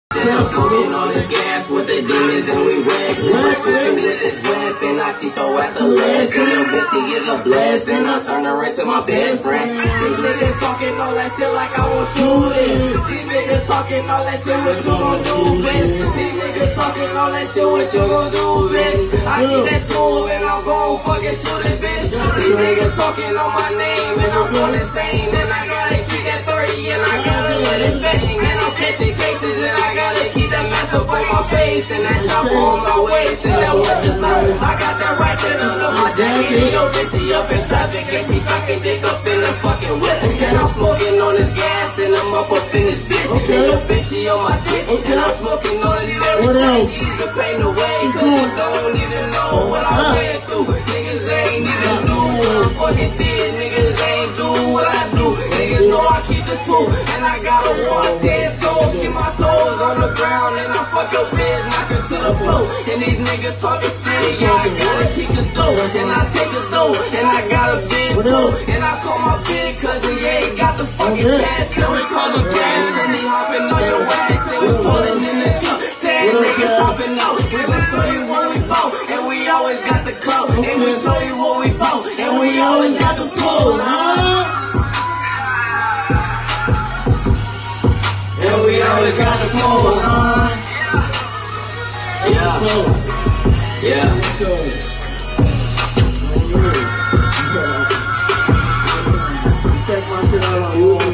I'm smoking on this gas with the demons and we reckless. I shoot you with this weapon, I teach your ass a lesson. Your bitch, she is a blessing, I turn her into my best friend. These niggas talking all that shit like I won't shoot it. These niggas talking all that shit, what you gon' do, bitch? These niggas talking all that shit, what you gon' do, bitch? I keep that tool and I'm gon' fucking shoot it, bitch. These niggas talking on my name and I'm going insane. And I gotta keep that 30 and I gotta let it bang. And I'm catching cases and I gotta keep that mask up on my face and that chopper on my waist and that what the sun. I got that ratchet under my jacket and yo bitch she up in traffic and she sucking dick up in the fucking whip. And I'm smoking on this gas and I'm up in this bitch. And yo bitch she on my dick and I'm smoking on this everything. He's the pain away cause you don't even know what I went through. Niggas ain't even do what I fucking did. Niggas ain't do what I do. Niggas know I keep the tool and I gotta walk 10 toes. Keep my toes on the ground and I fuck your bitch, knock her to the floor. And these niggas talking shit, yeah, I gotta keep the dough. And I take the dough, and I got a big toe. And I call my big cousin, yeah, he got the fucking cash. And we call him cash, and he hopping on your ass. And we pulling in the truck, 10 niggas hopping out. We gon' show you what we bought, and we always got the clout. And we show you what we bought, and we always got the pull, and we always got the pull, Yeah. Check my shit out on